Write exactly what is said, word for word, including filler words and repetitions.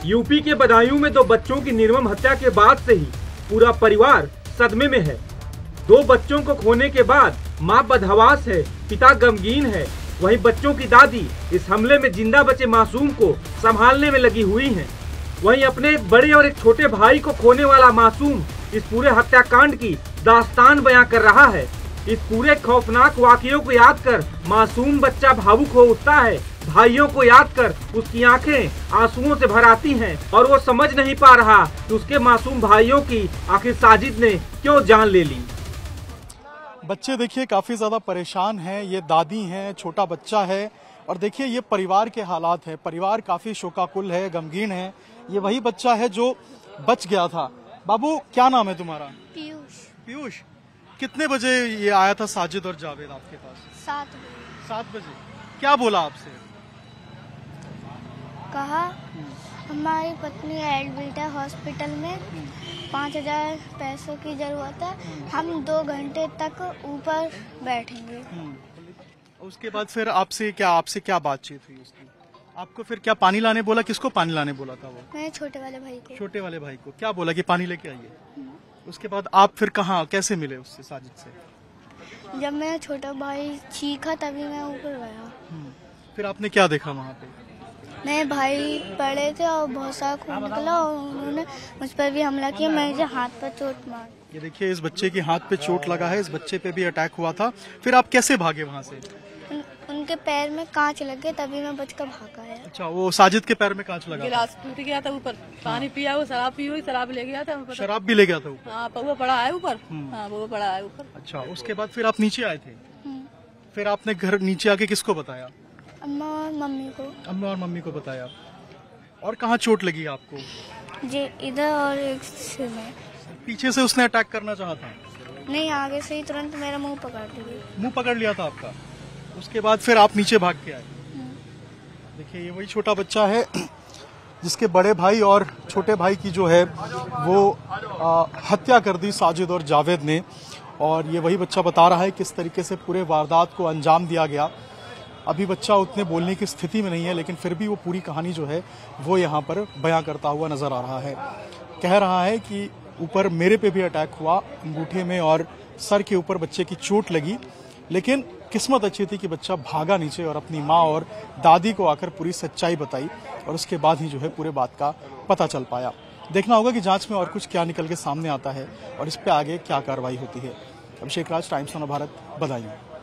UP के बदायूं में दो बच्चों की निर्मम हत्या के बाद से ही पूरा परिवार सदमे में है। दो बच्चों को खोने के बाद मां बदहवास है, पिता गमगीन है। वहीं बच्चों की दादी इस हमले में जिंदा बचे मासूम को संभालने में लगी हुई हैं। वहीं अपने एक बड़े और एक छोटे भाई को खोने वाला मासूम इस पूरे हत्याकांड की दास्तान बयां कर रहा है। इस पूरे खौफनाक वाकये को याद कर मासूम बच्चा भावुक हो उठता है। भाइयों को याद कर उसकी आंखें आंसुओं से भर आती हैं और वो समझ नहीं पा रहा कि उसके मासूम भाइयों की आखिर साजिद ने क्यों जान ले ली। बच्चे देखिए काफी ज्यादा परेशान हैं, ये दादी हैं, छोटा बच्चा है और देखिए ये परिवार के हालात है। परिवार काफी शोकाकुल है, गमगीन है। ये वही बच्चा है जो बच गया था। बाबू क्या नाम है तुम्हारा? पीयूष। पीयूष, कितने बजे ये आया था साजिद और जावेद आपके पास? सात बजे। सात बजे। क्या बोला आपसे? कहा हमारी पत्नी एडमिट है हॉस्पिटल में, पाँच हजार पैसों की जरूरत है, हम दो घंटे तक ऊपर बैठेंगे। उसके बाद फिर आपसे क्या आपसे क्या बातचीत हुई उसकी? आपको फिर क्या पानी लाने बोला? किसको पानी लाने बोला था वो? मैं छोटे वाले भाई को। छोटे वाले भाई को क्या बोला कि पानी लेके आइए? उसके बाद आप फिर कहाँ कैसे मिले उससे, साजिद से? जब मेरा छोटा भाई चीखा तभी मैं ऊपर गया। फिर आपने क्या देखा वहाँ पे? मेरे भाई पड़े थे और बहुत सारा खून निकला और उन्होंने मुझ पर भी हमला किया। मेरे हाथ पर चोट मार। ये देखिए इस बच्चे के हाथ पे चोट लगा है, इस बच्चे पे भी अटैक हुआ था। फिर आप कैसे भागे वहाँ से? उन, उनके पैर में कांच लग गए तभी मैं बचकर भागा है। अच्छा, वो साजिद के पैर में कांच लगा? गिलास टूट गया था ऊपर, पानी पिया, वो शराब पी हुई, शराब ले गया था। शराब भी ले गया था ऊपर? हाँ, पौवा पड़ा है ऊपर। हाँ, वो पड़ा है ऊपर। अच्छा, उसके बाद फिर आप नीचे आए थे? फिर आपने घर नीचे आके किसको बताया? अम्मा और मम्मी को। अम्मा और मम्मी को बताया। और कहाँ चोट लगी आपको? जी इधर और एक सिर में। पीछे से उसने अटैक करना चाहा था? नहीं, आगे से ही तुरंत मेरा मुंह पकड़ लिया। मुंह पकड़ लिया था आपका? उसके बाद फिर आप नीचे भाग के आए। देखिए ये वही छोटा बच्चा है जिसके बड़े भाई और छोटे भाई की जो है वो आ, हत्या कर दी साजिद और जावेद ने। और ये वही बच्चा बता रहा है किस तरीके से पूरे वारदात को अंजाम दिया गया। अभी बच्चा उतने बोलने की स्थिति में नहीं है, लेकिन फिर भी वो पूरी कहानी जो है वो यहाँ पर बयां करता हुआ नजर आ रहा है। कह रहा है कि ऊपर मेरे पे भी अटैक हुआ, अंगूठे में और सर के ऊपर बच्चे की चोट लगी, लेकिन किस्मत अच्छी थी कि बच्चा भागा नीचे और अपनी माँ और दादी को आकर पूरी सच्चाई बताई और उसके बाद ही जो है पूरे बात का पता चल पाया। देखना होगा कि जांच में और कुछ क्या निकल के सामने आता है और इस पे आगे क्या कार्रवाई होती है। Abhishek Raj, Times of Bharat, Badaun.